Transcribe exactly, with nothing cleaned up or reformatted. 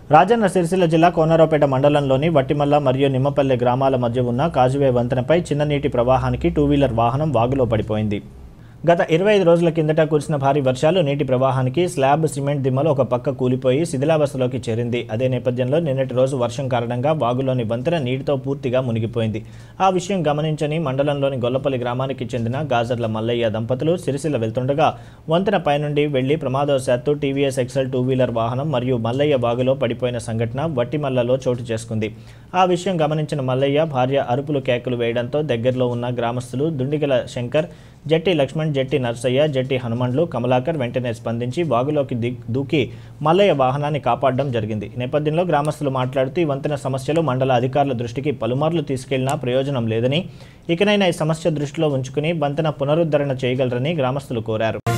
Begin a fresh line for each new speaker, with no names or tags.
రాజన్న సిరిసిల్ల జిల్లా కోనరావుపేట మండలంలోని వట్టిమల్ల మరియు నిమ్మపల్లె గ్రామాల మధ్య ఉన్న కాజువే వంతెనపై చిన్న నీటి ప్రవాహానికి టూ వీలర్ వాహనం వాగులో పడిపోయింది. గత ఇరవై ఐదు రోజుల కిందట కురిసిన భారీ వర్షాలు నీటి ప్రవాహానికి స్లాబ్ సిమెంట్ దిమ్మలు ఒక పక్క కూలిపోయి శిథిలావస్థలోకి చేరింది. అదే నేపథ్యంలో నిన్నటి రోజు వర్షం కారణంగా వాగులోని వంతెన నీటితో పూర్తిగా మునిగిపోయింది. ఆ విషయం గమనించని మండలంలోని గొల్లపల్లి గ్రామానికి చెందిన గాజర్ల మల్లయ్య దంపతులు సిరిసిల్ల వెళ్తుండగా వంతెన పైనుండి వెళ్లి ప్రమాదవశాత్తు టీవీఎస్ ఎక్సెల్ టూ వీలర్ వాహనం మరియు మల్లయ్య వాగులో పడిపోయిన సంఘటన వట్టిమల్లలో చోటు చేసుకుంది. ఆ విషయం గమనించిన మల్లయ్య భార్య అరుపులు కేకలు వేయడంతో దగ్గరలో ఉన్న గ్రామస్తులు దుండిగల శంకర్, జట్టి లక్ష్మణ్, జట్టి నర్సయ్య, జట్టి హనుమండ్లు, కమలాకర్ వెంటనే స్పందించి వాగులోకి దూకి మల్లయ్య వాహనాన్ని కాపాడడం జరిగింది. నేపథ్యంలో గ్రామస్తులు మాట్లాడుతూ ఈ వంతెన సమస్యలు మండల అధికారుల దృష్టికి పలుమార్లు తీసుకెళ్లినా ప్రయోజనం లేదని, ఇకనైనా ఈ సమస్య దృష్టిలో ఉంచుకుని వంతెన పునరుద్ధరణ చేయగలరని గ్రామస్తులు కోరారు.